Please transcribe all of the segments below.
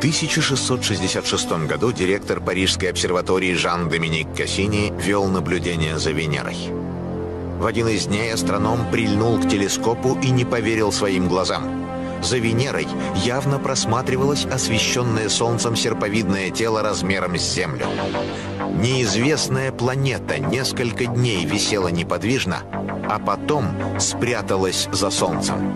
1666 году директор Парижской обсерватории Жан-Доминик Кассини вел наблюдение за Венерой. В один из дней астроном прильнул к телескопу и не поверил своим глазам. За Венерой явно просматривалось освещенное Солнцем серповидное тело размером с Землю. Неизвестная планета несколько дней висела неподвижно, а потом спряталась за Солнцем.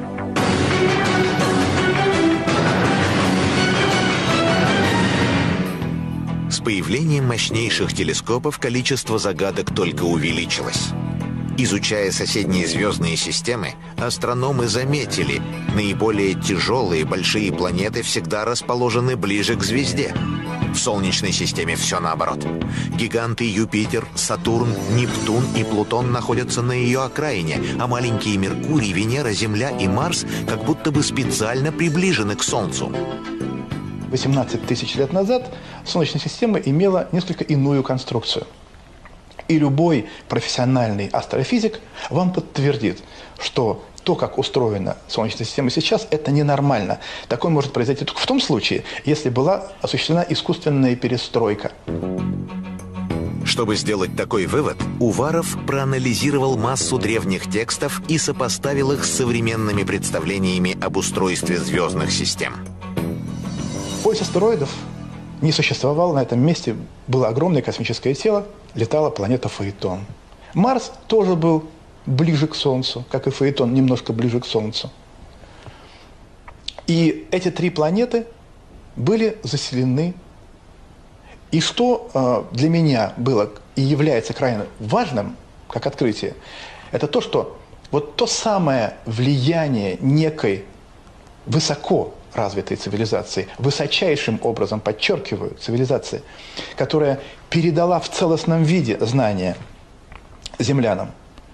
С появлением мощнейших телескопов количество загадок только увеличилось. Изучая соседние звездные системы, астрономы заметили, наиболее тяжелые большие планеты всегда расположены ближе к звезде. В Солнечной системе все наоборот. Гиганты Юпитер, Сатурн, Нептун и Плутон находятся на ее окраине, а маленькие Меркурий, Венера, Земля и Марс как будто бы специально приближены к Солнцу. 18 тысяч лет назад Солнечная система имела несколько иную конструкцию. И любой профессиональный астрофизик вам подтвердит, что то, как устроена Солнечная система сейчас, это ненормально. Такое может произойти только в том случае, если была осуществлена искусственная перестройка. Чтобы сделать такой вывод, Уваров проанализировал массу древних текстов и сопоставил их с современными представлениями об устройстве звездных систем. Пояс астероидов не существовал, на этом месте было огромное космическое тело, летала планета Фаэтон. Марс тоже был ближе к Солнцу, как и Фаэтон, немножко ближе к Солнцу. И эти три планеты были заселены. И что для меня было и является крайне важным, как открытие, это то, что вот то самое влияние некой высоко развитой цивилизации, высочайшим образом, подчеркиваю, цивилизации, которая передала в целостном виде знания землянам.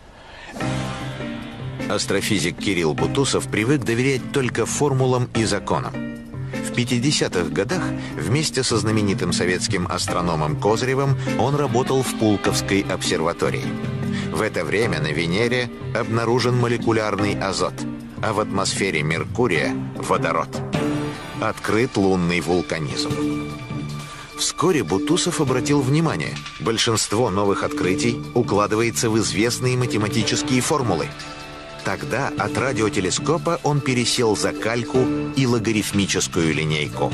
Астрофизик Кирилл Бутусов привык доверять только формулам и законам. В 50-х годах вместе со знаменитым советским астрономом Козыревым он работал в Пулковской обсерватории. В это время на Венере обнаружен молекулярный азот, а в атмосфере Меркурия – водород. Открыт лунный вулканизм. Вскоре Бутусов обратил внимание, большинство новых открытий укладывается в известные математические формулы. Тогда от радиотелескопа он пересел за кальку и логарифмическую линейку.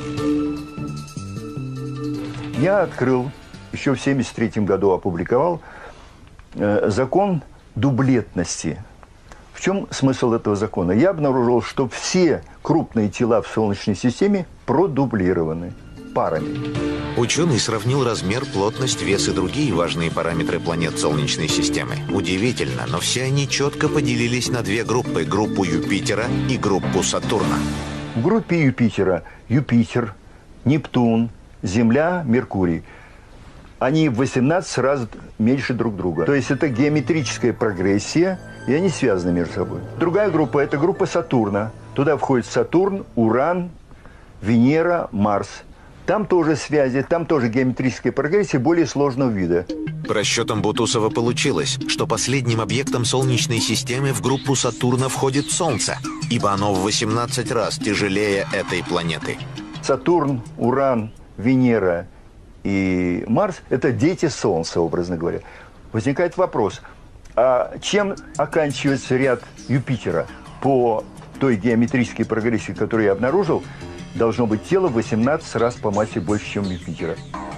Я открыл, еще в 1973 году опубликовал, закон дублетности. В чем смысл этого закона? Я обнаружил, что все крупные тела в Солнечной системе продублированы парами. Ученый сравнил размер, плотность, вес и другие важные параметры планет Солнечной системы. Удивительно, но все они четко поделились на две группы – группу Юпитера и группу Сатурна. В группе Юпитера Юпитер, Нептун, Земля, Меркурий. Они в 18 раз меньше друг друга. То есть это геометрическая прогрессия, и они связаны между собой. Другая группа – это группа Сатурна. Туда входит Сатурн, Уран, Венера, Марс. Там тоже связи, там тоже геометрическая прогрессия более сложного вида. По расчетам Бутусова получилось, что последним объектом Солнечной системы в группу Сатурна входит Солнце, ибо оно в 18 раз тяжелее этой планеты. Сатурн, Уран, Венера и Марс – это дети Солнца, образно говоря. Возникает вопрос, а чем оканчивается ряд Юпитера? По той геометрической прогрессии, которую я обнаружил, должно быть тело в 18 раз по массе больше, чем Юпитера.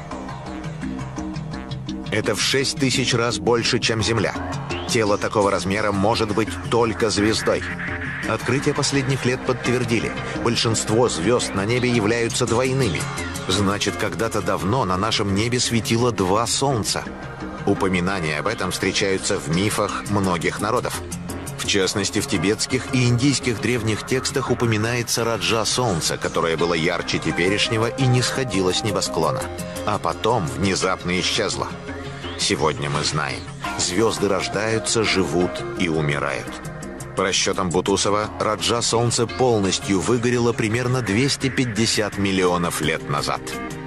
Это в 6000 раз больше, чем Земля. Тело такого размера может быть только звездой. Открытия последних лет подтвердили, большинство звезд на небе являются двойными. Значит, когда-то давно на нашем небе светило два солнца. Упоминания об этом встречаются в мифах многих народов. В частности, в тибетских и индийских древних текстах упоминается Раджа Солнца, которое было ярче теперешнего и не сходило с небосклона. А потом внезапно исчезло. Сегодня мы знаем, звезды рождаются, живут и умирают. По расчетам Бутусова, Раджа Солнца полностью выгорело примерно 250 миллионов лет назад.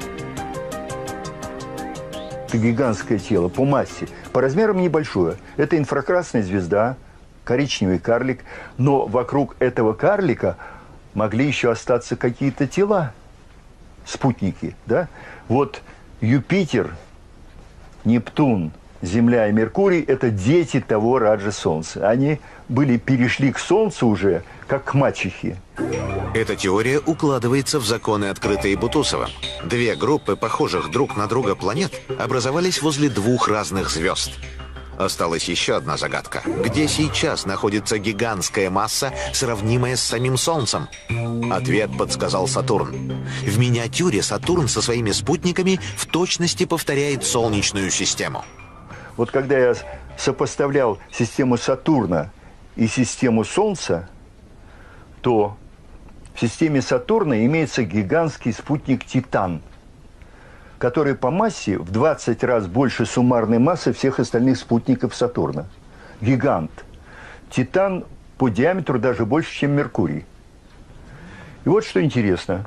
Это гигантское тело по массе, по размерам небольшое. Это инфракрасная звезда, коричневый карлик, но вокруг этого карлика могли еще остаться какие-то тела. спутники, да? Вот Юпитер, Нептун, Земля и Меркурий – это дети того Раджа Солнца. Они перешли к Солнцу уже, как к мачехе. Эта теория укладывается в законы, открытые Бутусовым. Две группы похожих друг на друга планет образовались возле двух разных звезд. Осталась еще одна загадка. Где сейчас находится гигантская масса, сравнимая с самим Солнцем? Ответ подсказал Сатурн. В миниатюре Сатурн со своими спутниками в точности повторяет Солнечную систему. Вот когда я сопоставлял систему Сатурна и систему Солнца, то в системе Сатурна имеется гигантский спутник Титан, который по массе в 20 раз больше суммарной массы всех остальных спутников Сатурна. Гигант. Титан по диаметру даже больше, чем Меркурий. И вот что интересно.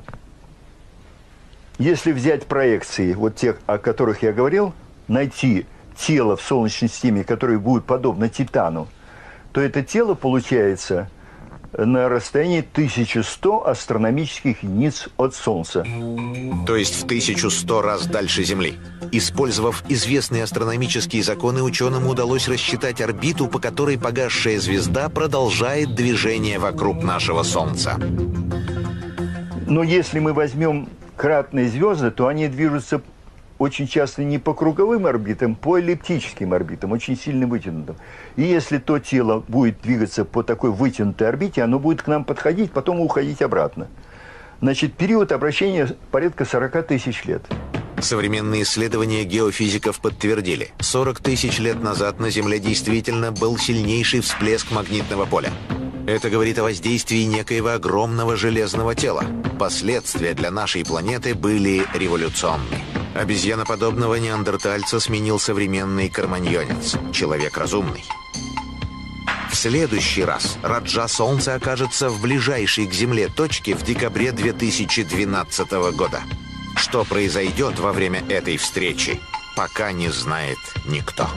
Если взять проекции, вот тех, о которых я говорил, найти тело в Солнечной системе, которое будет подобно Титану, то это тело получается на расстоянии 1100 астрономических единиц от Солнца. То есть в 1100 раз дальше Земли. Использовав известные астрономические законы, ученым удалось рассчитать орбиту, по которой погасшая звезда продолжает движение вокруг нашего Солнца. Но если мы возьмем кратные звезды, то они движутся очень часто не по круговым орбитам, по эллиптическим орбитам, очень сильно вытянутым. И если то тело будет двигаться по такой вытянутой орбите, оно будет к нам подходить, потом уходить обратно. Значит, период обращения порядка 40 тысяч лет. Современные исследования геофизиков подтвердили, 40 тысяч лет назад на Земле действительно был сильнейший всплеск магнитного поля. Это говорит о воздействии некоего огромного железного тела. Последствия для нашей планеты были революционны. Обезьяноподобного неандертальца сменил современный кроманьонец, человек разумный. В следующий раз Раджа Солнца окажется в ближайшей к Земле точке в декабре 2012 года. Что произойдет во время этой встречи, пока не знает никто.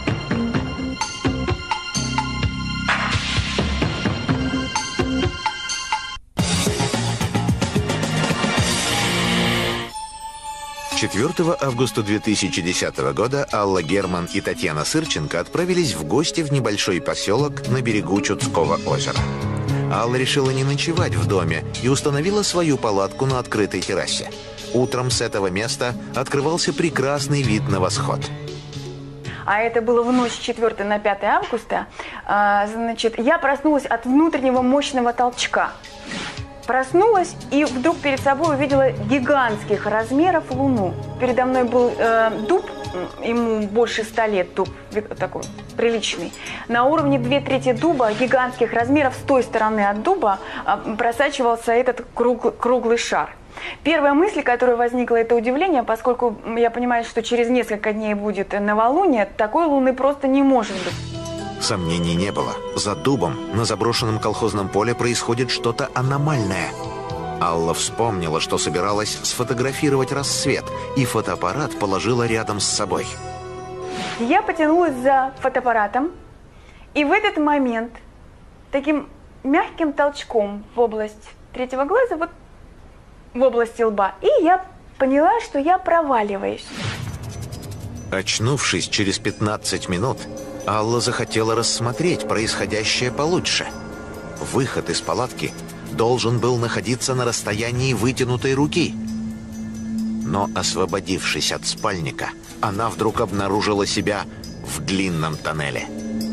«4 августа 2010 года Алла Герман и Татьяна Сырченко отправились в гости в небольшой поселок на берегу Чудского озера. Алла решила не ночевать в доме и установила свою палатку на открытой террасе. Утром с этого места открывался прекрасный вид на восход. А это было в ночь с 4 на 5 августа. Значит, я проснулась от внутреннего мощного толчка. Проснулась и вдруг перед собой увидела гигантских размеров луну. Передо мной был дуб, ему больше 100 лет, дуб такой приличный. На уровне 2/3 дуба гигантских размеров с той стороны от дуба просачивался этот круглый шар. Первая мысль, которая возникла, это удивление, поскольку я понимаю, что через несколько дней будет новолуние, такой луны просто не может быть. Сомнений не было. За дубом на заброшенном колхозном поле происходит что-то аномальное. Алла вспомнила, что собиралась сфотографировать рассвет, и фотоаппарат положила рядом с собой. Я потянулась за фотоаппаратом, и в этот момент таким мягким толчком в область третьего глаза, вот в области лба, и я поняла, что я проваливаюсь. Очнувшись через 15 минут, Алла захотела рассмотреть происходящее получше. Выход из палатки должен был находиться на расстоянии вытянутой руки. Но, освободившись от спальника, она вдруг обнаружила себя в длинном тоннеле.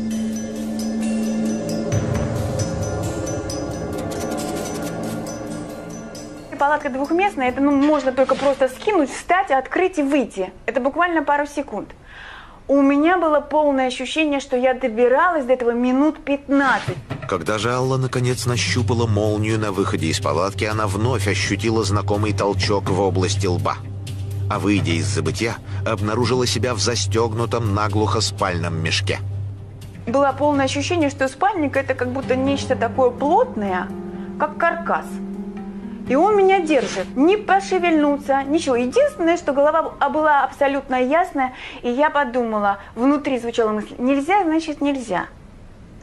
Палатка двухместная, это можно только просто скинуть, встать, открыть и выйти. Это буквально пару секунд. У меня было полное ощущение, что я добиралась до этого минут 15. Когда же Алла наконец нащупала молнию на выходе из палатки, она вновь ощутила знакомый толчок в области лба. А выйдя из забытья, обнаружила себя в застегнутом наглухо спальном мешке. Было полное ощущение, что спальник это как будто нечто такое плотное, как каркас. И он меня держит, не пошевельнуться, ничего. Единственное, что голова была абсолютно ясная, и я подумала, внутри звучала мысль, нельзя, значит нельзя.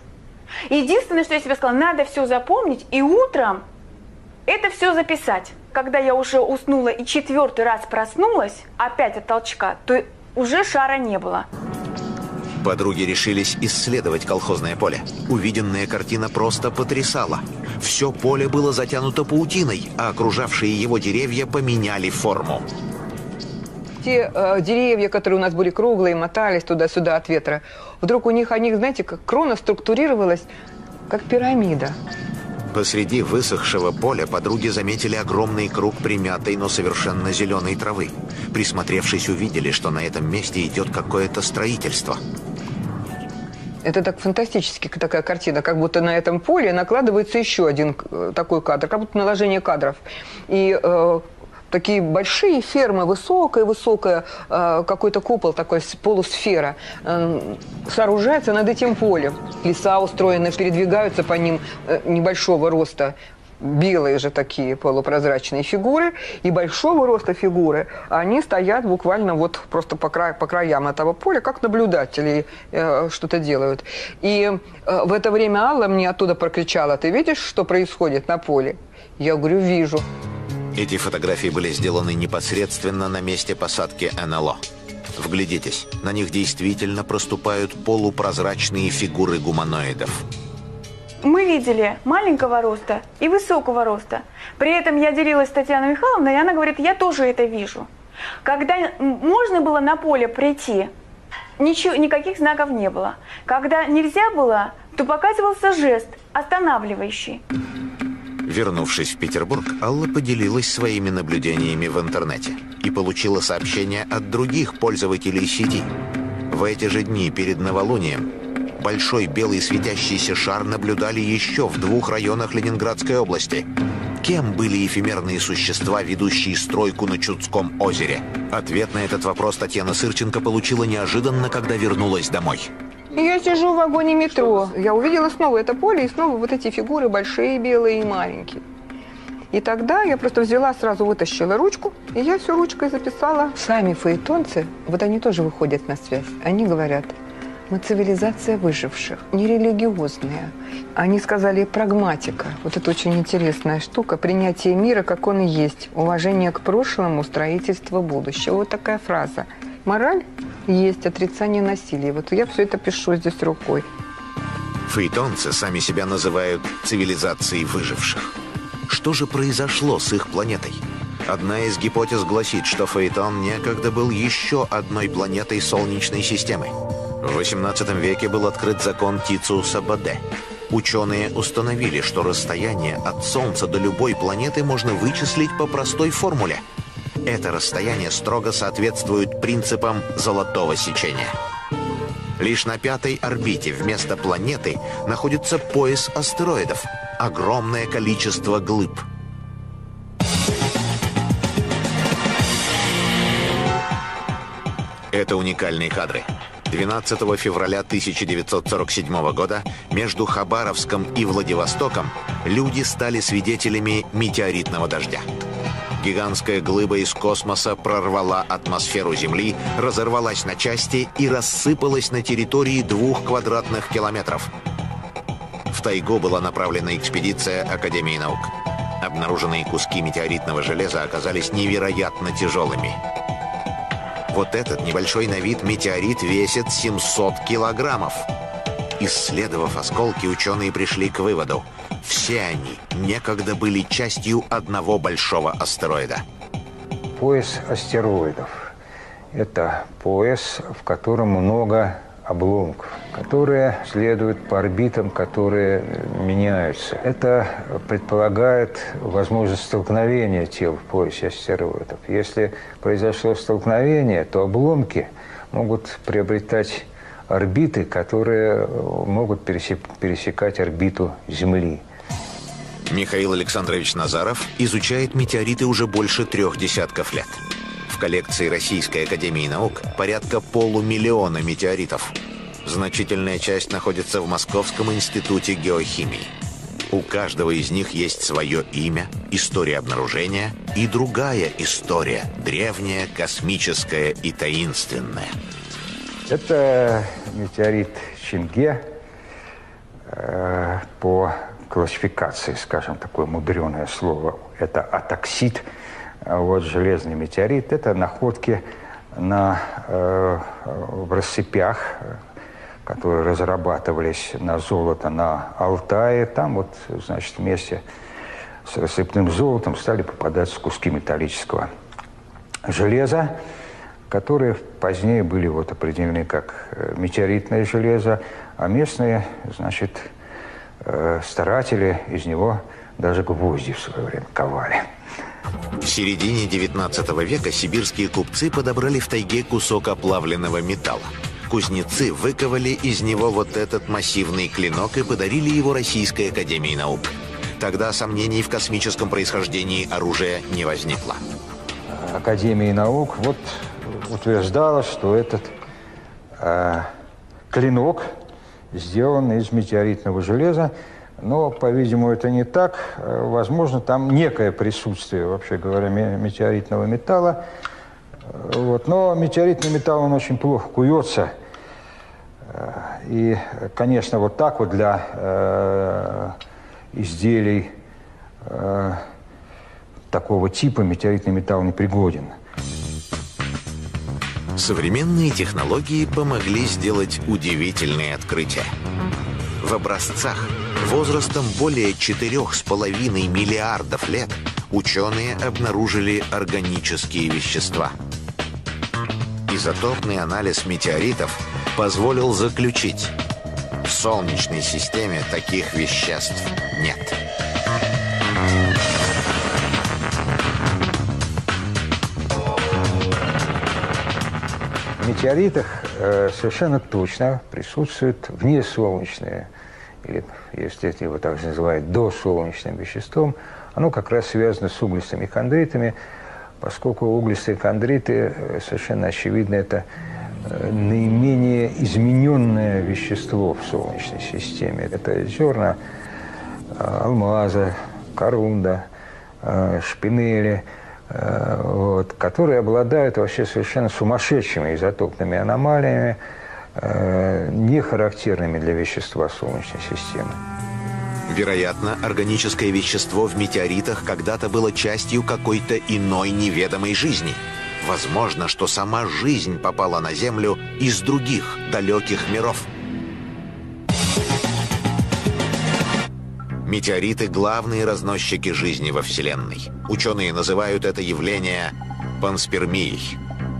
Единственное, что я себе сказала, надо все запомнить и утром это все записать. когда я уже уснула и 4-й раз проснулась, опять от толчка, то уже шара не было. Подруги решились исследовать колхозное поле. Увиденная картина просто потрясала. Все поле было затянуто паутиной, а окружавшие его деревья поменяли форму. Те деревья, которые у нас были круглые, мотались туда-сюда от ветра, вдруг у них, знаете, как крона структурировалась, как пирамида. Посреди высохшего поля подруги заметили огромный круг примятой, но совершенно зеленой травы. Присмотревшись, увидели, что на этом месте идет какое-то строительство. Это так фантастически такая картина, как будто на этом поле накладывается еще один такой кадр, как будто наложение кадров. И такие большие фермы, высокая, какой-то купол, такой полусфера, сооружается над этим полем. Леса устроены, передвигаются по ним небольшого роста. Белые же такие полупрозрачные фигуры и большого роста фигуры, они стоят буквально вот просто по краям этого поля, как наблюдатели что-то делают. И в это время Алла мне оттуда прокричала: «Ты видишь, что происходит на поле?» Я говорю: «Вижу». Эти фотографии были сделаны непосредственно на месте посадки НЛО. Вглядитесь, на них действительно проступают полупрозрачные фигуры гуманоидов. Мы видели маленького роста и высокого роста. При этом я делилась с Татьяной Михайловной, и она говорит: я тоже это вижу. Когда можно было на поле прийти, никаких знаков не было. Когда нельзя было, то показывался жест, останавливающий. Вернувшись в Петербург, Алла поделилась своими наблюдениями в интернете и получила сообщения от других пользователей сети. В эти же дни перед новолунием большой белый светящийся шар наблюдали еще в 2 районах Ленинградской области. Кем были эфемерные существа, ведущие стройку на Чудском озере? Ответ на этот вопрос Татьяна Сырченко получила неожиданно, когда вернулась домой. Я сижу в вагоне метро. Я увидела снова это поле и снова вот эти фигуры большие, белые и маленькие. И тогда я просто взяла, сразу вытащила ручку, и я все ручкой записала. Сами фаэтонцы, вот они тоже выходят на связь. Они говорят: мы цивилизация выживших, не религиозная. Они сказали: прагматика. Вот это очень интересная штука. Принятие мира, как он и есть. Уважение к прошлому, строительство будущего. Вот такая фраза. Мораль есть, отрицание насилия. Вот я все это пишу здесь рукой. Фаэтонцы сами себя называют цивилизацией выживших. Что же произошло с их планетой? Одна из гипотез гласит, что Фаэтон некогда был еще одной планетой Солнечной системы. В XVIII веке был открыт закон Тициуса-Боде. Ученые установили, что расстояние от Солнца до любой планеты можно вычислить по простой формуле. Это расстояние строго соответствует принципам золотого сечения. Лишь на 5-й орбите вместо планеты находится пояс астероидов. Огромное количество глыб. Это уникальные кадры. 12 февраля 1947 года между Хабаровском и Владивостоком люди стали свидетелями метеоритного дождя. Гигантская глыба из космоса прорвала атмосферу Земли, разорвалась на части и рассыпалась на территории 2 квадратных километров. В тайгу была направлена экспедиция Академии наук. Обнаруженные куски метеоритного железа оказались невероятно тяжелыми. Вот этот небольшой на вид метеорит весит 700 килограммов. Исследовав осколки, ученые пришли к выводу: все они некогда были частью одного большого астероида. Пояс астероидов – это пояс, в котором много обломков, которые следуют по орбитам, которые меняются. Это предполагает возможность столкновения тел в поясе астероидов. Если произошло столкновение, то обломки могут приобретать орбиты, которые могут пересекать орбиту Земли. Михаил Александрович Назаров изучает метеориты уже больше 3 десятков лет. В коллекции Российской Академии Наук порядка 500 000 метеоритов. Значительная часть находится в Московском институте геохимии. У каждого из них есть свое имя, история обнаружения и другая история, древняя, космическая и таинственная. Это метеорит Чинге. По классификации, скажем, такое мудреное слово, это атоксид, вот железный метеорит, это находки в рассыпях, которые разрабатывались на золото на Алтае. Там вот, значит, вместе с рассыпным золотом стали попадаться куски металлического железа, которые позднее были вот определены как метеоритное железо, а местные, значит, старатели из него даже гвозди в свое время ковали. В середине 19 века сибирские купцы подобрали в тайге кусок оплавленного металла. Кузнецы выковали из него вот этот массивный клинок и подарили его Российской академии наук. Тогда сомнений в космическом происхождении оружия не возникло. Академия наук вот утверждала, что этот клинок сделан из метеоритного железа, но, по-видимому, это не так. Возможно, там некое присутствие, вообще говоря, метеоритного металла. Вот. Но метеоритный металл, он очень плохо куется. И, конечно, вот так вот для изделий такого типа метеоритный металл не пригоден. Современные технологии помогли сделать удивительные открытия. В образцах возрастом более 4,5 миллиардов лет ученые обнаружили органические вещества. Изотопный анализ метеоритов позволил заключить: в Солнечной системе таких веществ нет. В метеоритах совершенно точно присутствуют внесолнечные, или, если его также называют, досолнечным веществом. Оно как раз связано с углистыми хондритами, поскольку углистые хондриты, совершенно очевидно, это наименее измененное вещество в Солнечной системе. Это зерна алмаза, корунда, шпинели, вот, которые обладают вообще совершенно сумасшедшими изотопными аномалиями, не характерными для вещества Солнечной системы. Вероятно, органическое вещество в метеоритах когда-то было частью какой-то иной неведомой жизни. Возможно, что сама жизнь попала на Землю из других далеких миров. Метеориты – главные разносчики жизни во Вселенной. Ученые называют это явление панспермией.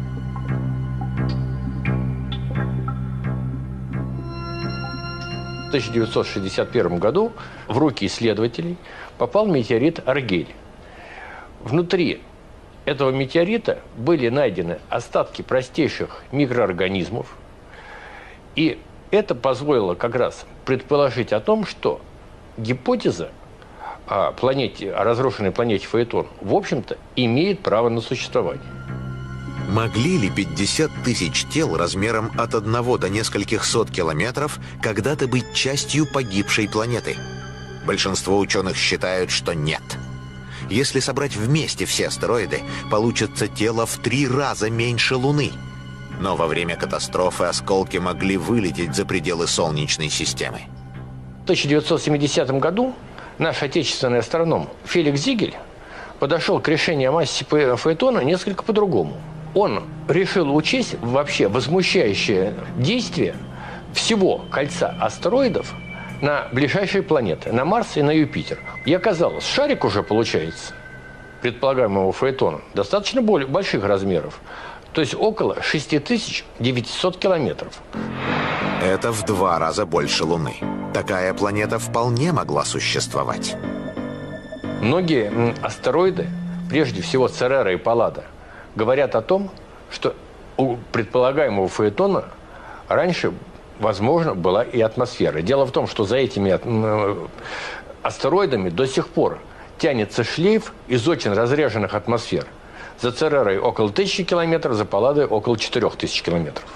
В 1961 году в руки исследователей попал метеорит Аргель. Внутри этого метеорита были найдены остатки простейших микроорганизмов, и это позволило как раз предположить о том, что гипотеза о разрушенной планете Фаэтон, в общем-то, имеет право на существование. Могли ли 50 тысяч тел размером от 1 до нескольких сот километров когда-то быть частью погибшей планеты? Большинство ученых считают, что нет. Если собрать вместе все астероиды, получится тело в 3 раза меньше Луны. Но во время катастрофы осколки могли вылететь за пределы Солнечной системы. В 1970 году наш отечественный астроном Феликс Зигель подошел к решению о массе Фаэтона несколько по-другому. Он решил учесть вообще возмущающее действие всего кольца астероидов на ближайшие планеты, на Марс и на Юпитер. И оказалось, шарик уже получается, предполагаемого Фаэтона, достаточно больших размеров, то есть около 6900 километров. Это в 2 раза больше Луны. Такая планета вполне могла существовать. Многие астероиды, прежде всего Церера и Паллада, говорят о том, что у предполагаемого Фаэтона раньше, возможно, была и атмосфера. Дело в том, что за этими астероидами до сих пор тянется шлейф из очень разряженных атмосфер. За Церерой около 1000 километров, за Палладой около 4000 километров.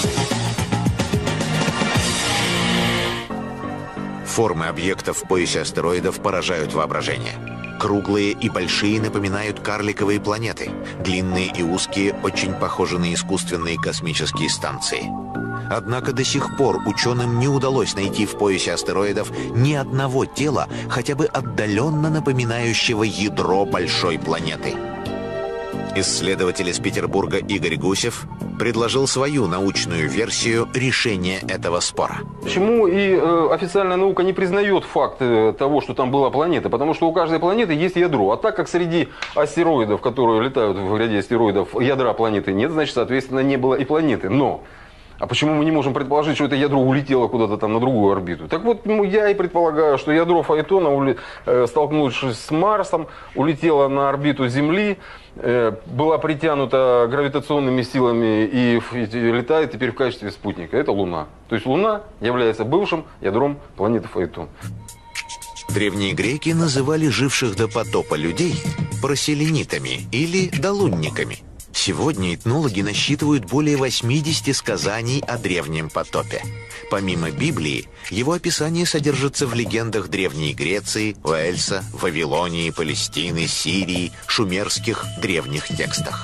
Формы объектов в поясе астероидов поражают воображение. Круглые и большие напоминают карликовые планеты. Длинные и узкие очень похожи на искусственные космические станции. Однако до сих пор ученым не удалось найти в поясе астероидов ни одного тела, хотя бы отдаленно напоминающего ядро большой планеты. Исследователь из Петербурга Игорь Гусев предложил свою научную версию решения этого спора. Почему и официальная наука не признает факт того, что там была планета? Потому что у каждой планеты есть ядро. А так как среди астероидов, которые летают в ряде астероидов, ядра планеты нет, значит, соответственно, не было и планеты. Но а почему мы не можем предположить, что это ядро улетело куда-то там на другую орбиту? Так вот, я и предполагаю, что ядро Фаэтона, столкнувшись с Марсом, улетело на орбиту Земли, была притянута гравитационными силами и летает теперь в качестве спутника. Это Луна. То есть Луна является бывшим ядром планеты Фаэтон. Древние греки называли живших до потопа людей проселенитами или долунниками. Сегодня этнологи насчитывают более 80 сказаний о древнем потопе. Помимо Библии, его описание содержится в легендах Древней Греции, Уэльса, Вавилонии, Палестины, Сирии, шумерских древних текстах.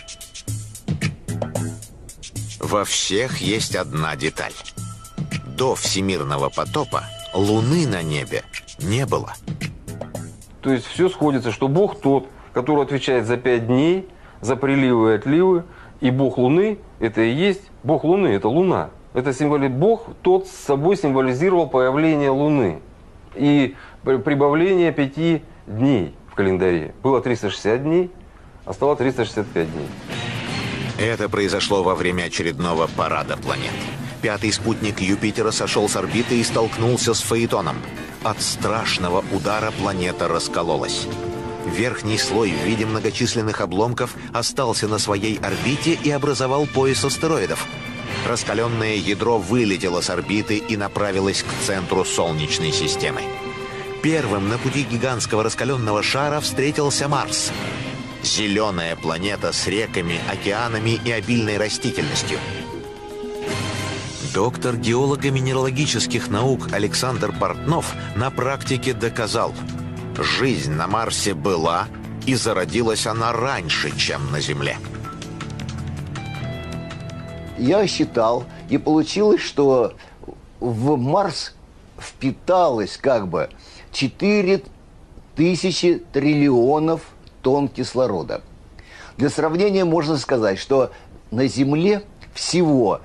Во всех есть одна деталь. До всемирного потопа Луны на небе не было. То есть все сходится, что Бог тот, который отвечает за 5 дней, за приливы и отливы, и Бог Луны – это и есть Бог Луны, это Луна. Это Бог тот с собой символизировал появление Луны и прибавление 5 дней в календаре. Было 360 дней, а стало 365 дней. Это произошло во время очередного парада планет. 5-й спутник Юпитера сошел с орбиты и столкнулся с Фаэтоном. От страшного удара планета раскололась. Верхний слой в виде многочисленных обломков остался на своей орбите и образовал пояс астероидов. Раскаленное ядро вылетело с орбиты и направилось к центру Солнечной системы. Первым на пути гигантского раскаленного шара встретился Марс. Зеленая планета с реками, океанами и обильной растительностью. Доктор геолого-минералогических наук Александр Портнов на практике доказал: жизнь на Марсе была, и зародилась она раньше, чем на Земле. Я считал, и получилось, что в Марс впиталось как бы 4000 триллионов тонн кислорода. Для сравнения можно сказать, что на Земле всего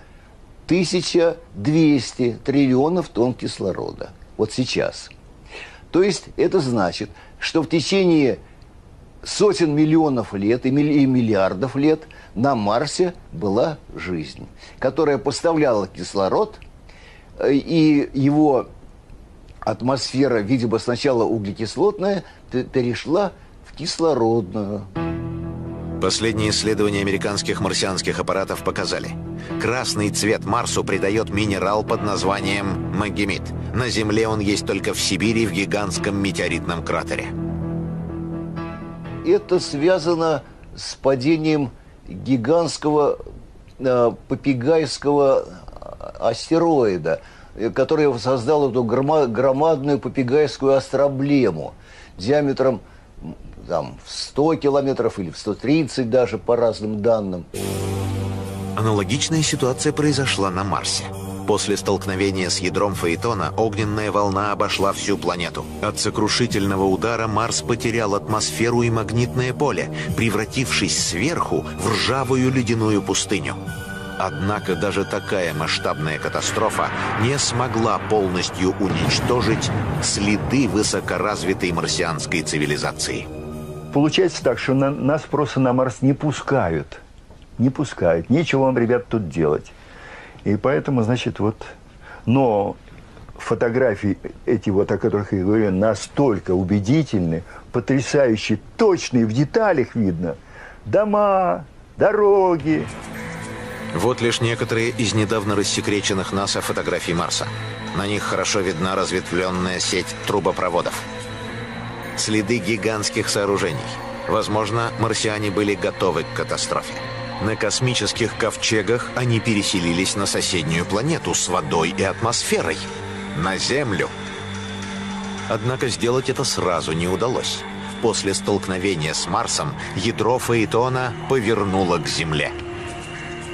1200 триллионов тонн кислорода. Вот сейчас. То есть это значит, что в течение сотен миллионов лет и миллиардов лет на Марсе была жизнь, которая поставляла кислород, и его атмосфера, видимо, сначала углекислотная, перешла в кислородную. Последние исследования американских марсианских аппаратов показали: красный цвет Марсу придает минерал под названием магемит. На Земле он есть только в Сибири, в гигантском метеоритном кратере. Это связано с падением гигантского Попегайского астероида, который создал эту громадную Попегайскую астроблему диаметром там, в 100 километров или в 130 даже, по разным данным. Аналогичная ситуация произошла на Марсе. После столкновения с ядром Фаэтона огненная волна обошла всю планету. От сокрушительного удара Марс потерял атмосферу и магнитное поле, превратившись сверху в ржавую ледяную пустыню. Однако даже такая масштабная катастрофа не смогла полностью уничтожить следы высокоразвитой марсианской цивилизации. Получается так, что нас просто на Марс не пускают. Не пускают. Нечего вам, ребят, тут делать. И поэтому, значит, вот... Но фотографии эти вот, о которых я говорю, настолько убедительны, потрясающие, точные, в деталях видно. Дома, дороги. Вот лишь некоторые из недавно рассекреченных НАСА фотографий Марса. На них хорошо видна разветвленная сеть трубопроводов. Следы гигантских сооружений. Возможно, марсиане были готовы к катастрофе. На космических ковчегах они переселились на соседнюю планету с водой и атмосферой. На Землю. Однако сделать это сразу не удалось. После столкновения с Марсом ядро Фаэтона повернуло к Земле.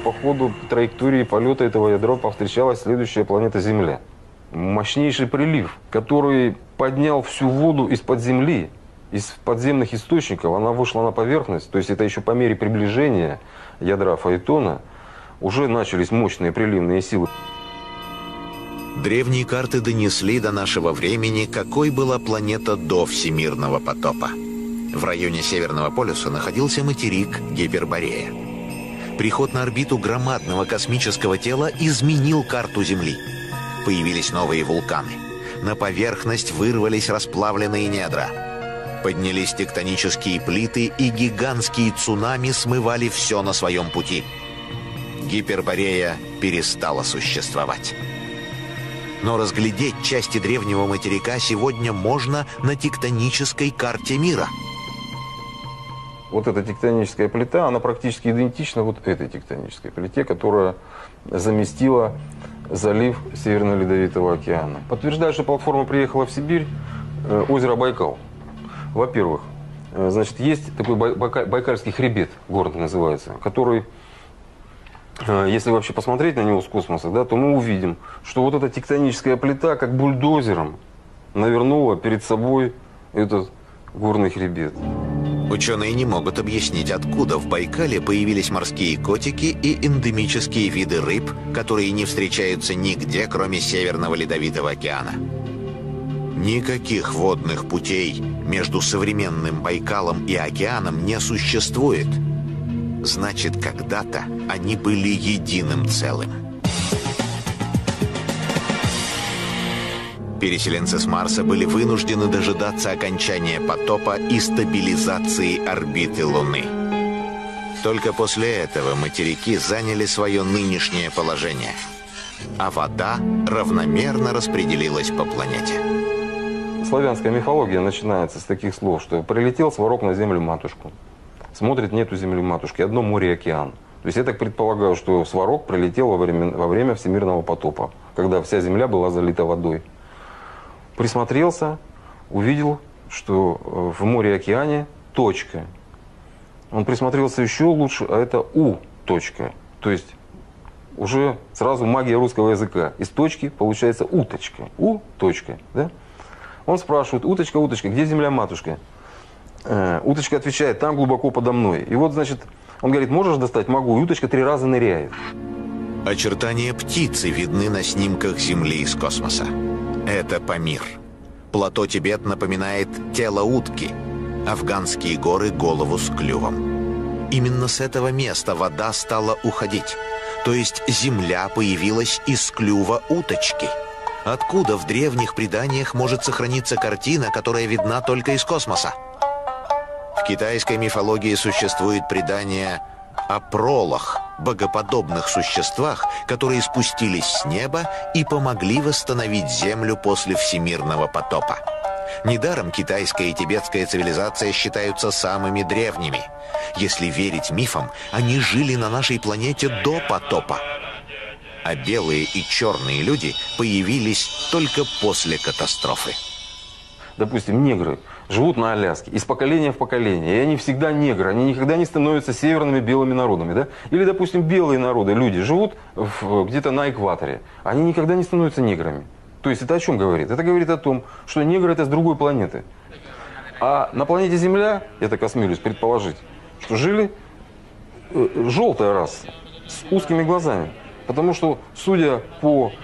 по ходу траектории полета этого ядра повстречалась следующая планета Земля. Мощнейший прилив, который поднял всю воду из-под земли, из подземных источников, она вышла на поверхность, то есть это еще по мере приближения ядра Фаэтона уже начались мощные приливные силы. Древние карты донесли до нашего времени, какой была планета до всемирного потопа. В районе Северного полюса находился материк Гиперборея. Приход на орбиту громадного космического тела изменил карту Земли. Появились новые вулканы. На поверхность вырвались расплавленные недра. Поднялись тектонические плиты, и гигантские цунами смывали все на своем пути. Гиперборея перестала существовать. Но разглядеть части древнего материка сегодня можно на тектонической карте мира. Вот эта тектоническая плита, она практически идентична вот этой тектонической плите, которая заместила залив Северного Ледовитого океана. Подтверждает, что платформа приехала в Сибирь, озеро Байкал. Во-первых, значит, есть такой Байкальский хребет, город называется, который, если вообще посмотреть на него с космоса, да, то мы увидим, что вот эта тектоническая плита как бульдозером навернула перед собой этот горный хребет. Ученые не могут объяснить, откуда в Байкале появились морские котики и эндемические виды рыб, которые не встречаются нигде, кроме Северного Ледовитого океана. Никаких водных путей между современным Байкалом и океаном не существует. Значит, когда-то они были единым целым. Переселенцы с Марса были вынуждены дожидаться окончания потопа и стабилизации орбиты Луны. Только после этого материки заняли свое нынешнее положение, а вода равномерно распределилась по планете. Славянская мифология начинается с таких слов, что прилетел Сварог на землю-матушку. Смотрит, нету земли-матушки, одно море и океан. То есть я так предполагаю, что Сварог прилетел во время всемирного потопа, когда вся земля была залита водой. Присмотрелся, увидел, что в море и океане точка. Он присмотрелся еще лучше, а это У-точка. То есть уже сразу магия русского языка. Из точки получается уточка. У-точка. Да? Он спрашивает: уточка, уточка, где земля-матушка? Уточка отвечает: там глубоко подо мной. И вот, значит, он говорит: можешь достать? Могу. И уточка 3 раза ныряет. Очертания птицы видны на снимках Земли из космоса. Это Памир. Плато Тибет напоминает тело утки, афганские горы — голову с клювом. Именно с этого места вода стала уходить. То есть земля появилась из клюва уточки. Откуда в древних преданиях может сохраниться картина, которая видна только из космоса? В китайской мифологии существует предание о пролах, богоподобных существах, которые спустились с неба и помогли восстановить Землю после всемирного потопа. Недаром китайская и тибетская цивилизация считаются самыми древними. Если верить мифам, они жили на нашей планете до потопа. А белые и черные люди появились только после катастрофы. Допустим, негры живут на Аляске из поколения в поколение, и они всегда негры, они никогда не становятся северными белыми народами, да? Или, допустим, белые народы, люди живут где-то на экваторе, они никогда не становятся неграми. То есть это о чем говорит? Это говорит о том, что негры — это с другой планеты. А на планете Земля, я так осмелюсь предположить, что жили желтая раса с узкими глазами. Потому что, судя по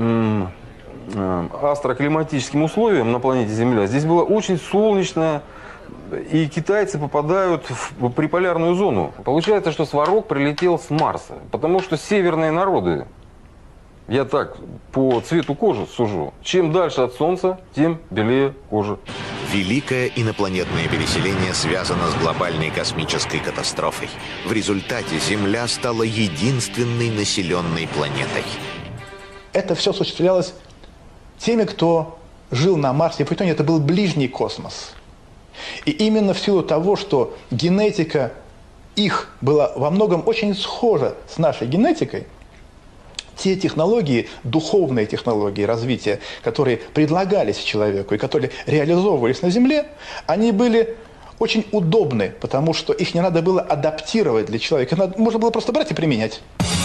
астроклиматическим условиям на планете Земля, здесь было очень солнечно, и китайцы попадают в приполярную зону. Получается, что Сварог прилетел с Марса, потому что северные народы, я так по цвету кожи сужу, чем дальше от Солнца, тем белее кожа. Великое инопланетное переселение связано с глобальной космической катастрофой. В результате Земля стала единственной населенной планетой. Это все осуществлялось теми, кто жил на Марсе, и притом это был ближний космос. И именно в силу того, что генетика их была во многом очень схожа с нашей генетикой, те технологии, духовные технологии развития, которые предлагались человеку и которые реализовывались на Земле, они были очень удобны, потому что их не надо было адаптировать для человека. Можно было просто брать и применять.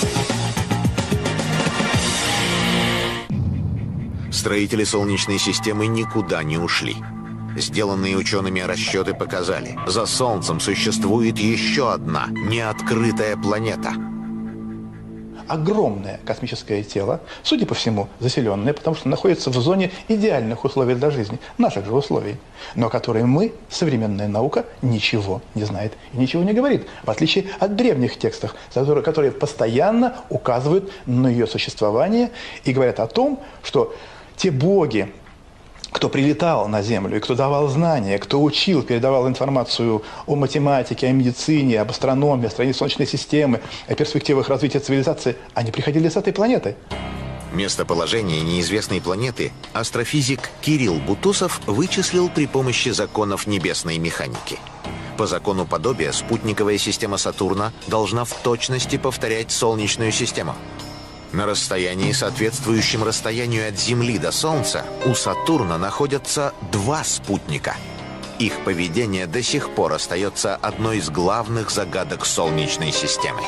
Строители Солнечной системы никуда не ушли. Сделанные учеными расчеты показали, за Солнцем существует еще одна неоткрытая планета. Огромное космическое тело, судя по всему, заселенное, потому что находится в зоне идеальных условий для жизни, наших же условий, но о которой мы, современная наука, ничего не знает и ничего не говорит, в отличие от древних текстов, которые постоянно указывают на ее существование и говорят о том, что те боги, кто прилетал на Землю, и кто давал знания, кто учил, передавал информацию о математике, о медицине, об астрономии, о строении Солнечной системы, о перспективах развития цивилизации, они приходили с этой планеты. Местоположение неизвестной планеты астрофизик Кирилл Бутусов вычислил при помощи законов небесной механики. По закону подобия спутниковая система Сатурна должна в точности повторять Солнечную систему. На расстоянии, соответствующем расстоянию от Земли до Солнца, у Сатурна находятся два спутника. Их поведение до сих пор остается одной из главных загадок Солнечной системы.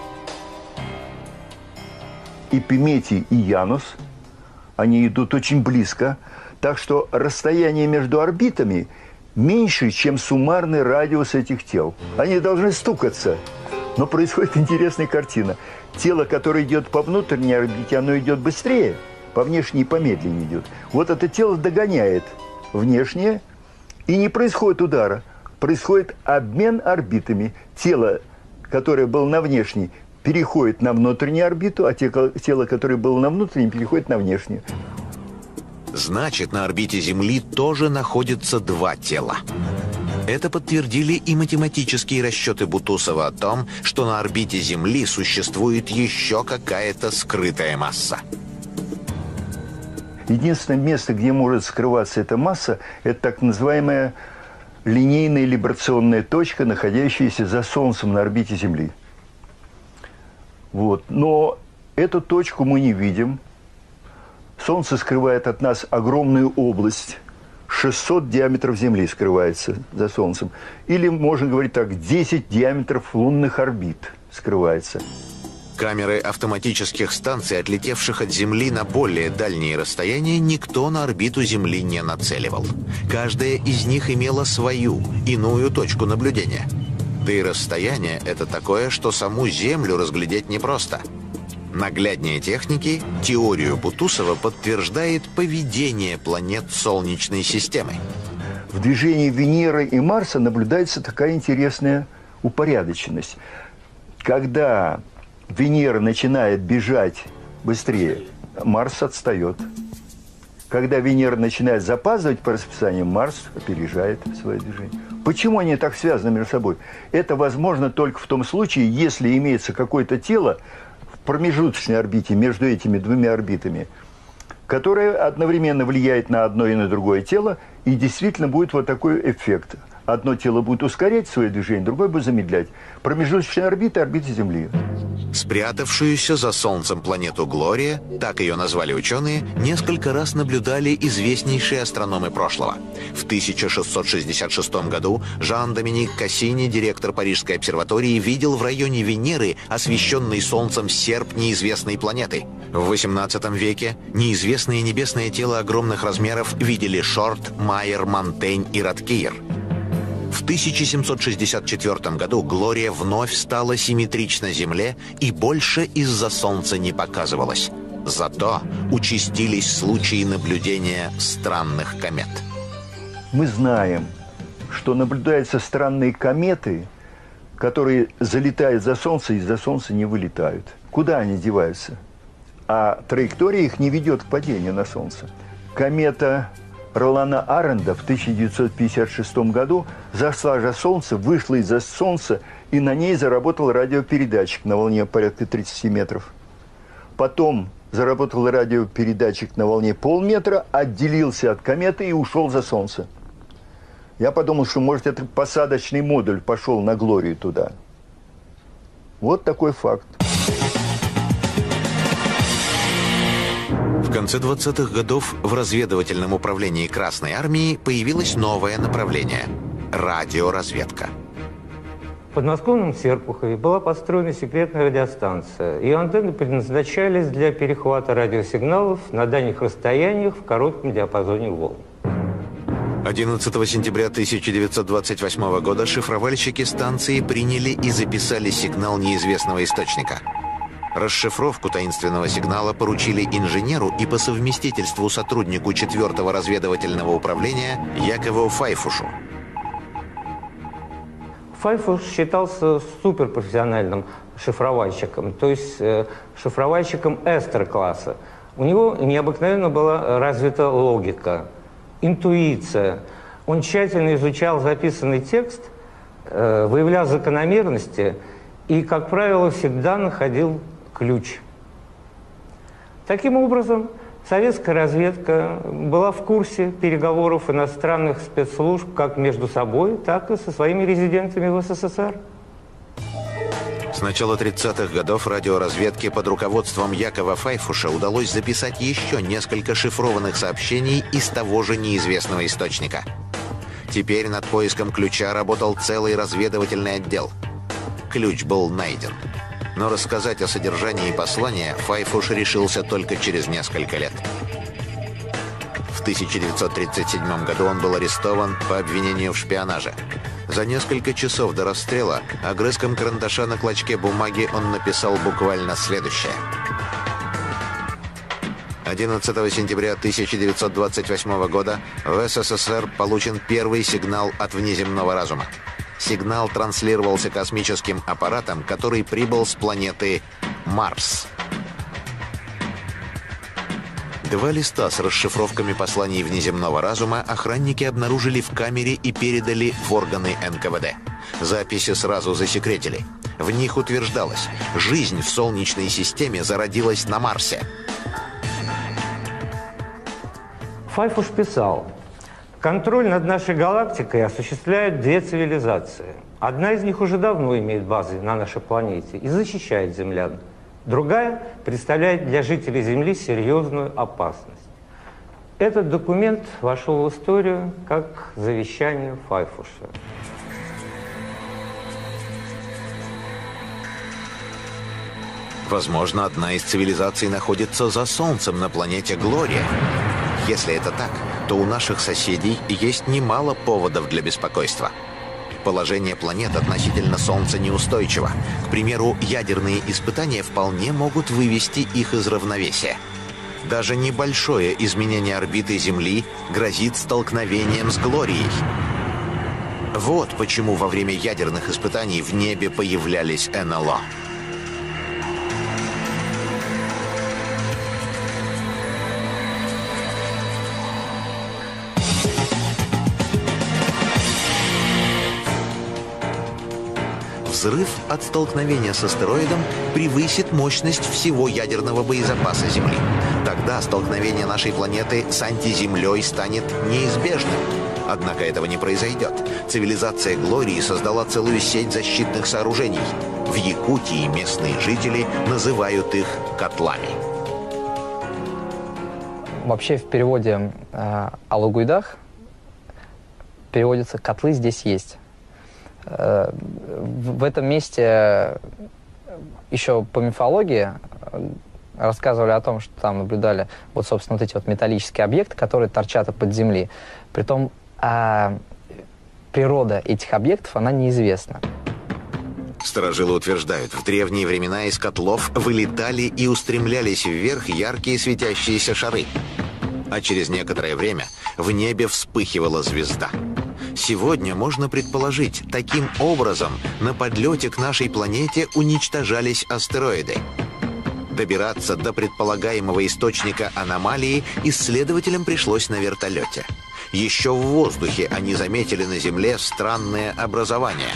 Эпиметий и Янус, они идут очень близко, так что расстояние между орбитами меньше, чем суммарный радиус этих тел. Они должны стукаться, но происходит интересная картина. Тело, которое идет по внутренней орбите, оно идет быстрее, по внешней помедленнее идет. Вот это тело догоняет внешнее, и не происходит удара. Происходит обмен орбитами. Тело, которое было на внешней, переходит на внутреннюю орбиту, а тело, которое было на внутренней, переходит на внешнюю. Значит, на орбите Земли тоже находятся два тела. Это подтвердили и математические расчеты Бутусова о том, что на орбите Земли существует еще какая-то скрытая масса. Единственное место, где может скрываться эта масса, это так называемая линейная либрационная точка, находящаяся за Солнцем на орбите Земли. Вот. Но эту точку мы не видим. Солнце скрывает от нас огромную область. 600 диаметров Земли скрывается за Солнцем. Или, можно говорить так, 10 диаметров лунных орбит скрывается. Камеры автоматических станций, отлетевших от Земли на более дальние расстояния, никто на орбиту Земли не нацеливал. Каждая из них имела свою, иную точку наблюдения. Да и расстояние это такое, что саму Землю разглядеть непросто. Нагляднее техники теорию Бутусова подтверждает поведение планет Солнечной системы. В движении Венеры и Марса наблюдается такая интересная упорядоченность. Когда Венера начинает бежать быстрее, Марс отстает. Когда Венера начинает запаздывать по расписанию, Марс опережает свое движение. Почему они так связаны между собой? Это возможно только в том случае, если имеется какое-то тело в промежуточной орбите между этими двумя орбитами, которое одновременно влияет на одно и на другое тело, и действительно будет вот такой эффект. Одно тело будет ускорять свое движение, другое будет замедлять. Промежуточная орбита – орбита Земли. Спрятавшуюся за Солнцем планету Глория, так ее назвали ученые, несколько раз наблюдали известнейшие астрономы прошлого. В 1666 году Жан-Доминик Кассини, директор Парижской обсерватории, видел в районе Венеры освещенный Солнцем серп неизвестной планеты. В XVIII веке неизвестное небесное тело огромных размеров видели Шорт, Майер, Монтень и Роткиер. В 1764 году Глория вновь стала симметрична Земле и больше из-за Солнца не показывалась. Зато участились случаи наблюдения странных комет. Мы знаем, что наблюдаются странные кометы, которые залетают за Солнце и за Солнца не вылетают. Куда они деваются? А траектория их не ведет к падению на Солнце. Комета Ролана Аренда в 1956 году зашла за Солнце, вышла из-за Солнца, и на ней заработал радиопередатчик на волне порядка 30 метров. Потом заработал радиопередатчик на волне полметра, отделился от кометы и ушел за Солнце. Я подумал, что, может, это посадочный модуль пошел на Глорию туда. Вот такой факт. В конце 20-х годов в разведывательном управлении Красной Армии появилось новое направление – радиоразведка. В подмосковном Серпухове была построена секретная радиостанция. Ее антенны предназначались для перехвата радиосигналов на дальних расстояниях в коротком диапазоне волн. 11 сентября 1928 года шифровальщики станции приняли и записали сигнал неизвестного источника. Расшифровку таинственного сигнала поручили инженеру и по совместительству сотруднику 4-го разведывательного управления Якову Файфушу. Файфуш считался суперпрофессиональным шифровальщиком, то есть шифровальщиком Эстер-класса. У него необыкновенно была развита логика, интуиция. Он тщательно изучал записанный текст, выявлял закономерности и, как правило, всегда находил ключ. Таким образом, советская разведка была в курсе переговоров иностранных спецслужб как между собой, так и со своими резидентами в СССР. С начала 30-х годов радиоразведке под руководством Якова Файфуша удалось записать еще несколько шифрованных сообщений из того же неизвестного источника. Теперь над поиском ключа работал целый разведывательный отдел. Ключ был найден. Но рассказать о содержании послания Файфуш решился только через несколько лет. В 1937 году он был арестован по обвинению в шпионаже. За несколько часов до расстрела огрызком карандаша на клочке бумаги он написал буквально следующее. 11 сентября 1928 года в СССР получен первый сигнал от внеземного разума. Сигнал транслировался космическим аппаратом, который прибыл с планеты Марс. 2 листа с расшифровками посланий внеземного разума охранники обнаружили в камере и передали в органы НКВД. Записи сразу засекретили. В них утверждалось, жизнь в Солнечной системе зародилась на Марсе. Файфуш писал: контроль над нашей галактикой осуществляют 2 цивилизации. Одна из них уже давно имеет базы на нашей планете и защищает землян. Другая представляет для жителей Земли серьезную опасность. Этот документ вошел в историю как завещание Файфуша. Возможно, одна из цивилизаций находится за Солнцем на планете Глория. Если это так, то у наших соседей есть немало поводов для беспокойства. Положение планет относительно Солнца неустойчиво. К примеру, ядерные испытания вполне могут вывести их из равновесия. Даже небольшое изменение орбиты Земли грозит столкновением с Глорией. Вот почему во время ядерных испытаний в небе появлялись НЛО. Взрыв от столкновения с астероидом превысит мощность всего ядерного боезапаса Земли. Тогда столкновение нашей планеты с антиземлей станет неизбежным. Однако этого не произойдет. Цивилизация Глории создала целую сеть защитных сооружений. В Якутии местные жители называют их котлами. Вообще в переводе «Алугуйдах» переводится «котлы здесь есть». В этом месте еще по мифологии рассказывали о том, что там наблюдали вот, собственно, вот эти вот металлические объекты, которые торчат из-под земли. Притом природа этих объектов, она неизвестна. Старожилы утверждают, в древние времена из котлов вылетали и устремлялись вверх яркие светящиеся шары. А через некоторое время в небе вспыхивала звезда. Сегодня можно предположить, таким образом на подлете к нашей планете уничтожались астероиды. Добираться до предполагаемого источника аномалии исследователям пришлось на вертолете. Еще в воздухе они заметили на Земле странное образование.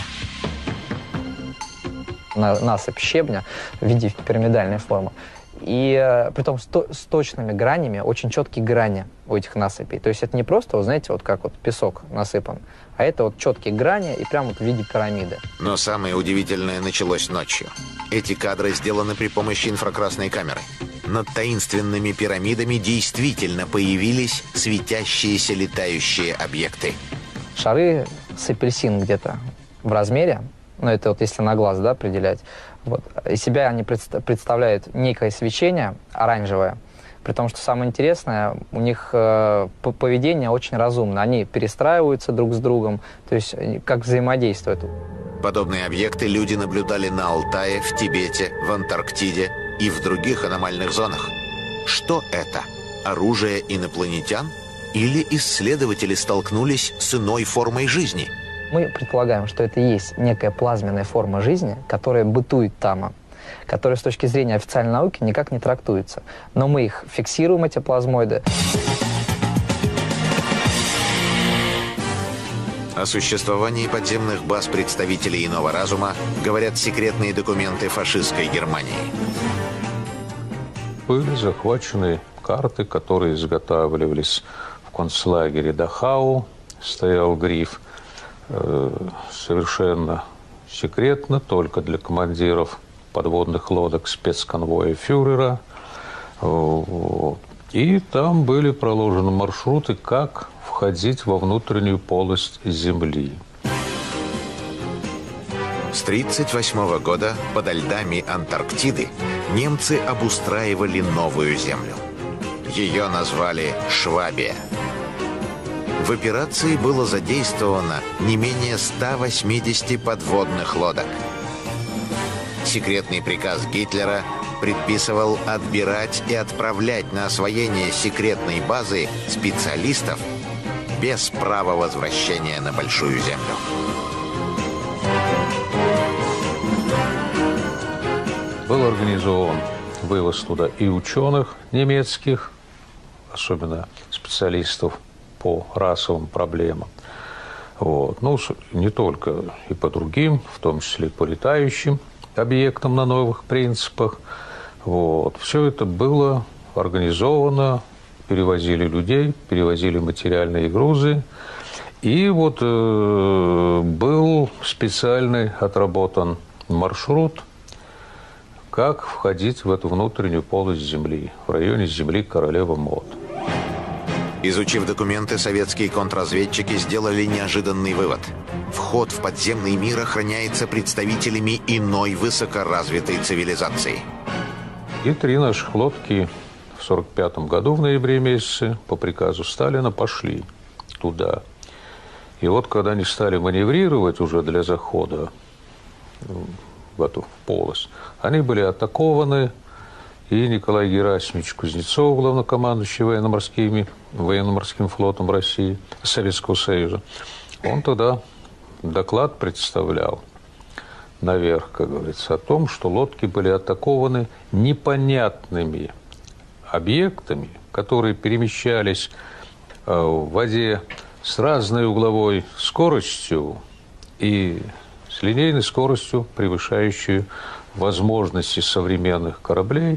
Насыпь щебня в виде пирамидальной формы. И притом с точными гранями, очень четкие грани у этих насыпей. То есть это не просто, вы знаете, вот как вот песок насыпан, а это вот четкие грани и прямо вот в виде пирамиды. Но самое удивительное началось ночью. Эти кадры сделаны при помощи инфракрасной камеры. Над таинственными пирамидами действительно появились светящиеся летающие объекты. Шары с апельсин где-то в размере, ну это вот если на глаз, да, определять, вот, из себя они представляют некое свечение оранжевое, при том, что самое интересное, у них поведение очень разумно, они перестраиваются друг с другом, то есть как взаимодействуют. Подобные объекты люди наблюдали на Алтае, в Тибете, в Антарктиде и в других аномальных зонах. Что это? Оружие инопланетян? Или исследователи столкнулись с иной формой жизни? Мы предполагаем, что это и есть некая плазменная форма жизни, которая бытует там, которая с точки зрения официальной науки никак не трактуется. Но мы их фиксируем, эти плазмоиды. О существовании подземных баз представителей иного разума говорят секретные документы фашистской Германии. Были захвачены карты, которые изготавливались в концлагере Дахау. Стоял гриф совершенно секретно, только для командиров подводных лодок спецконвоя фюрера. И там были проложены маршруты, как входить во внутреннюю полость Земли. С 1938 года подо льдами Антарктиды немцы обустраивали новую землю. Ее назвали Швабия. В операции было задействовано не менее 180 подводных лодок. Секретный приказ Гитлера предписывал отбирать и отправлять на освоение секретной базы специалистов без права возвращения на Большую Землю. Был организован вывоз туда и ученых немецких, особенно специалистов по расовым проблемам. Вот. Ну, не только и по другим, в том числе и по летающим объектам на новых принципах. Вот. Все это было организовано, перевозили людей, перевозили материальные грузы. И вот был специальный отработан маршрут, как входить в эту внутреннюю полость Земли, в районе Земли Королевы Мод. Изучив документы, советские контрразведчики сделали неожиданный вывод. Вход в подземный мир охраняется представителями иной высокоразвитой цивилизации. И 3 наших лодки в 1945 году в ноябре месяце по приказу Сталина пошли туда. И вот когда они стали маневрировать уже для захода в эту полость, они были атакованы. И Николай Герасимович Кузнецов, главнокомандующий военно-морским флотом России, Советского Союза, он тогда доклад представлял наверх, как говорится, о том, что лодки были атакованы непонятными объектами, которые перемещались в воде с разной угловой скоростью и с линейной скоростью, превышающей возможности современных кораблей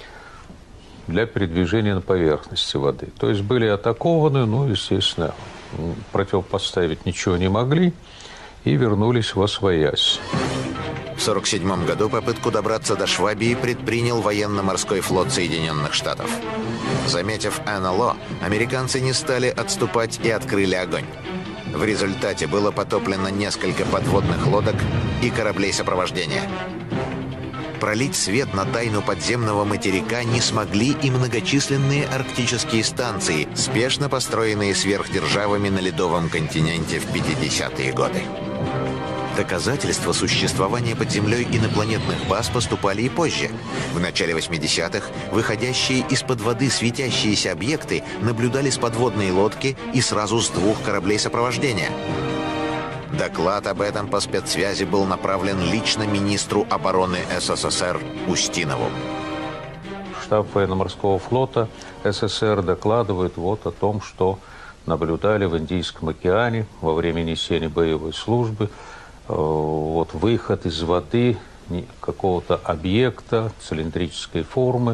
для передвижения на поверхности воды. То есть были атакованы, ну, естественно, противопоставить ничего не могли и вернулись восвоясь. В 1947 году попытку добраться до Швабии предпринял военно-морской флот Соединенных Штатов. Заметив НЛО, американцы не стали отступать и открыли огонь. В результате было потоплено несколько подводных лодок и кораблей сопровождения. Пролить свет на тайну подземного материка не смогли и многочисленные арктические станции, спешно построенные сверхдержавами на ледовом континенте в 50-е годы. Доказательства существования под землей инопланетных баз поступали и позже. В начале 80-х выходящие из-под воды светящиеся объекты наблюдали с подводной лодки и сразу с 2 кораблей сопровождения. Доклад об этом по спецсвязи был направлен лично министру обороны СССР Устинову. Штаб военно-морского флота СССР докладывает вот о том, что наблюдали в Индийском океане во время несения боевой службы вот выход из воды какого-то объекта цилиндрической формы,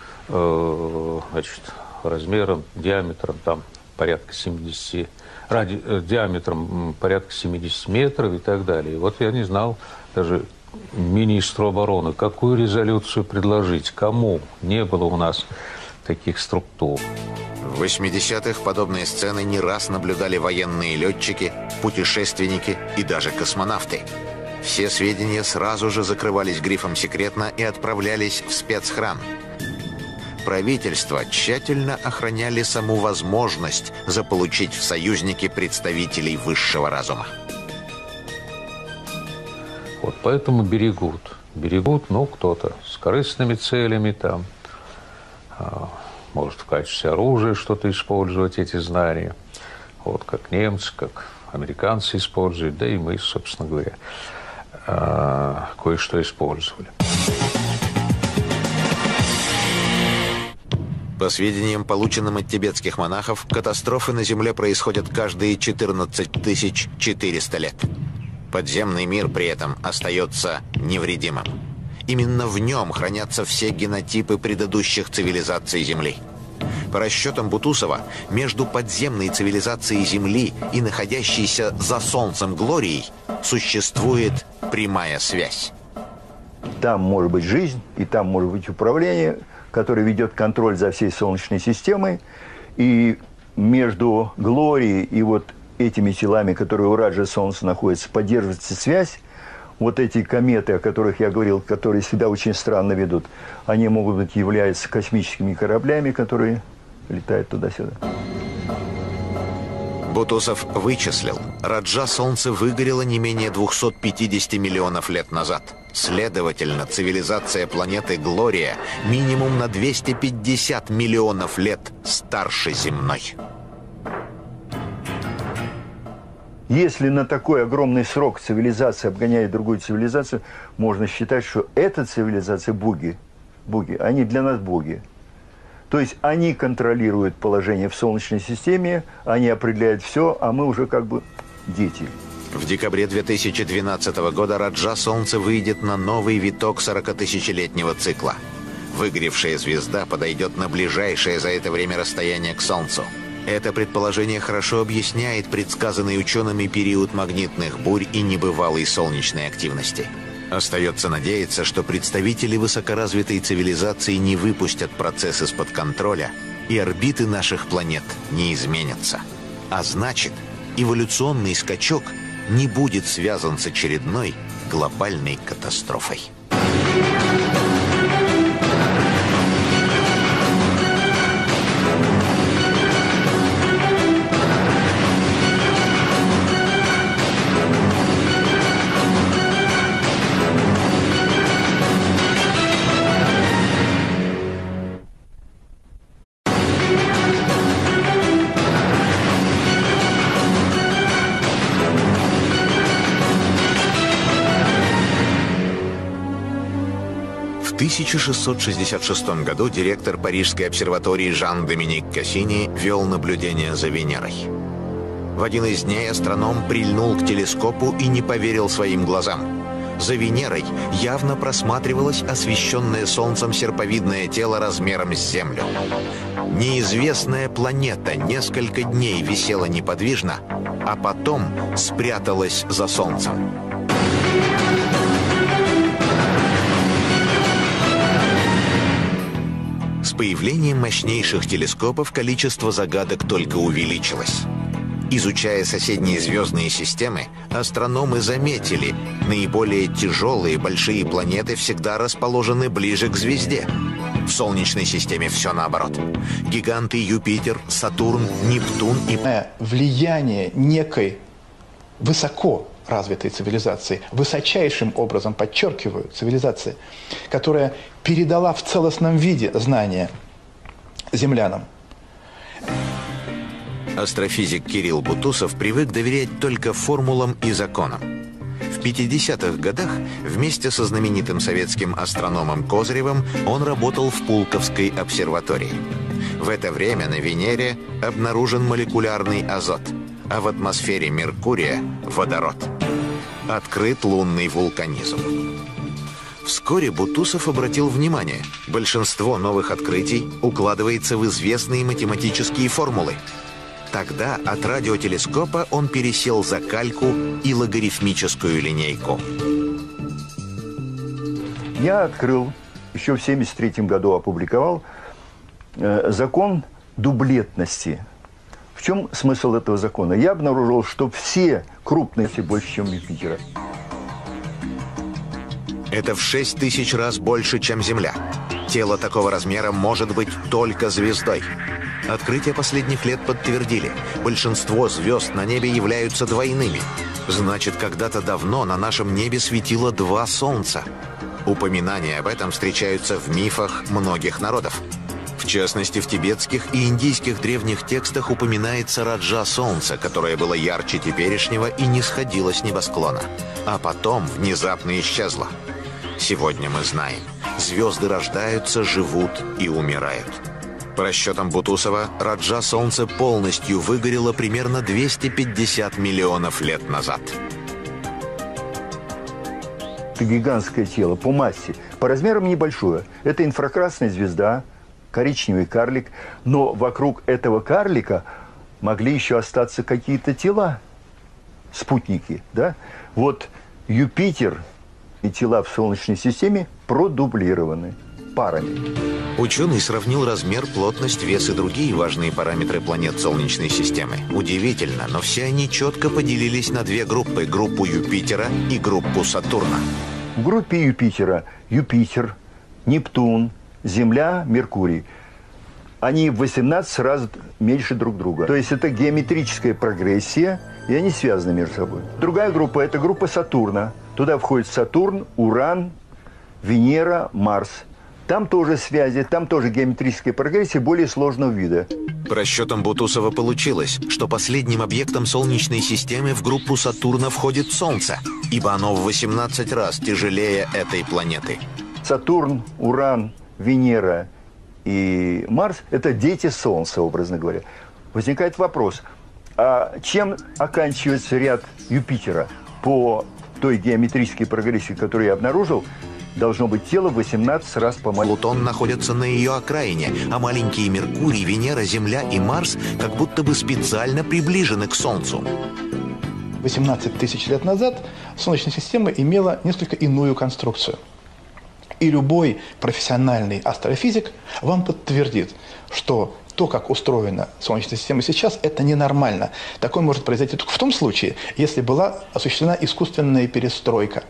значит, размером, диаметром там порядка 70, диаметром порядка 70 метров и так далее. И вот я не знал даже министру обороны, какую резолюцию предложить, кому. Не было у нас таких структур. В 80-х подобные сцены не раз наблюдали военные летчики, путешественники и даже космонавты. Все сведения сразу же закрывались грифом «секретно» и отправлялись в спецхран. Правительства тщательно охраняли саму возможность заполучить в союзники представителей высшего разума. Вот поэтому берегут. Берегут, ну, кто-то с корыстными целями, там, может в качестве оружия что-то использовать, эти знания. Вот как немцы, как американцы используют, да и мы, собственно говоря, кое-что использовали. По сведениям, полученным от тибетских монахов, катастрофы на Земле происходят каждые 14 400 лет. Подземный мир при этом остается невредимым. Именно в нем хранятся все генотипы предыдущих цивилизаций Земли. По расчетам Бутусова, между подземной цивилизацией Земли и находящейся за Солнцем Глорией существует прямая связь. Там может быть жизнь, и там может быть управление, которое ведет контроль за всей Солнечной системой. И между Глорией и вот этими телами, которые у Раджа Солнца находятся, поддерживается связь. Вот эти кометы, о которых я говорил, которые себя очень странно ведут, они могут быть являются космическими кораблями, которые летают туда-сюда. Бутусов вычислил, Раджа Солнце выгорело не менее 250 миллионов лет назад. Следовательно, цивилизация планеты Глория минимум на 250 миллионов лет старше земной. Если на такой огромный срок цивилизация обгоняет другую цивилизацию, можно считать, что эта цивилизация боги, они для нас боги. То есть они контролируют положение в Солнечной системе, они определяют все, а мы уже как бы дети. В декабре 2012 года Раджа Солнце выйдет на новый виток 40-тысячелетнего цикла. Выгоревшая звезда подойдет на ближайшее за это время расстояние к Солнцу. Это предположение хорошо объясняет предсказанный учеными период магнитных бурь и небывалой солнечной активности. Остается надеяться, что представители высокоразвитой цивилизации не выпустят процесс из-под контроля, и орбиты наших планет не изменятся. А значит, эволюционный скачок не будет связан с очередной глобальной катастрофой. В 1666 году директор Парижской обсерватории Жан-Доминик Кассини вел наблюдение за Венерой. В один из дней астроном прильнул к телескопу и не поверил своим глазам. За Венерой явно просматривалось освещенное Солнцем серповидное тело размером с Землю. Неизвестная планета несколько дней висела неподвижно, а потом спряталась за Солнцем. С появлением мощнейших телескопов количество загадок только увеличилось. Изучая соседние звездные системы, астрономы заметили, наиболее тяжелые большие планеты всегда расположены ближе к звезде. В Солнечной системе все наоборот. Гиганты Юпитер, Сатурн, Нептун и... Влияние некой высоко развитой цивилизации, высочайшим образом, подчеркиваю, цивилизации, которая передала в целостном виде знания землянам. Астрофизик Кирилл Бутусов привык доверять только формулам и законам. В 50-х годах вместе со знаменитым советским астрономом Козыревым он работал в Пулковской обсерватории. В это время на Венере обнаружен молекулярный азот, а в атмосфере Меркурия – водород. Открыт лунный вулканизм. Вскоре Бутусов обратил внимание, большинство новых открытий укладывается в известные математические формулы. Тогда от радиотелескопа он пересел за кальку и логарифмическую линейку. Я открыл, еще в 1973 году опубликовал закон дублетности. В чем смысл этого закона? Я обнаружил, что все крупные больше, чем Юпитера. Это в 6000 раз больше, чем Земля. Тело такого размера может быть только звездой. Открытия последних лет подтвердили, большинство звезд на небе являются двойными. Значит, когда-то давно на нашем небе светило два солнца. Упоминания об этом встречаются в мифах многих народов. В частности, в тибетских и индийских древних текстах упоминается Раджа Солнца, которое было ярче теперешнего и не сходило с небосклона. А потом внезапно исчезло. Сегодня мы знаем, звезды рождаются, живут и умирают. По расчетам Бутусова, Раджа Солнце полностью выгорело примерно 250 миллионов лет назад. Это гигантское тело по массе, по размерам небольшое. Это инфракрасная звезда, коричневый карлик, но вокруг этого карлика могли еще остаться какие-то тела, спутники, да? Вот Юпитер и тела в Солнечной системе продублированы парами. Ученый сравнил размер, плотность, вес и другие важные параметры планет Солнечной системы. Удивительно, но все они четко поделились на две группы – группу Юпитера и группу Сатурна. В группе Юпитера Юпитер, Нептун, Земля, Меркурий. Они в 18 раз меньше друг друга. То есть это геометрическая прогрессия, и они связаны между собой. Другая группа – это группа Сатурна. Туда входит Сатурн, Уран, Венера, Марс. Там тоже связи, там тоже геометрическая прогрессия более сложного вида. По расчетам Бутусова получилось, что последним объектом Солнечной системы в группу Сатурна входит Солнце, ибо оно в 18 раз тяжелее этой планеты. Сатурн, Уран, Венера и Марс – это дети Солнца, образно говоря. Возникает вопрос, а чем оканчивается ряд Юпитера? По той геометрической прогрессии, которую я обнаружил, должно быть тело в 18 раз помоложе. Плутон находится на ее окраине, а маленькие Меркурий, Венера, Земля и Марс как будто бы специально приближены к Солнцу. 18 тысяч лет назад Солнечная система имела несколько иную конструкцию. И любой профессиональный астрофизик вам подтвердит, что то, как устроена Солнечная система сейчас, это ненормально. Такое может произойти только в том случае, если была осуществлена искусственная перестройка.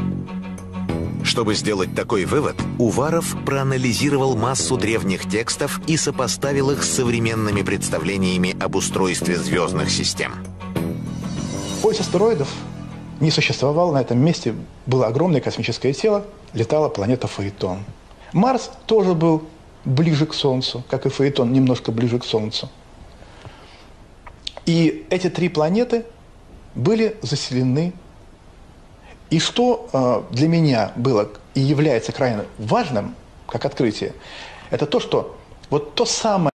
Чтобы сделать такой вывод, Уваров проанализировал массу древних текстов и сопоставил их с современными представлениями об устройстве звездных систем. Пояс астероидов не существовал, на этом месте было огромное космическое тело, летала планета Фаэтон. Марс тоже был ближе к Солнцу, как и Фаэтон, немножко ближе к Солнцу. И эти три планеты были заселены. И что для меня было и является крайне важным, как открытие, это то, что вот то самое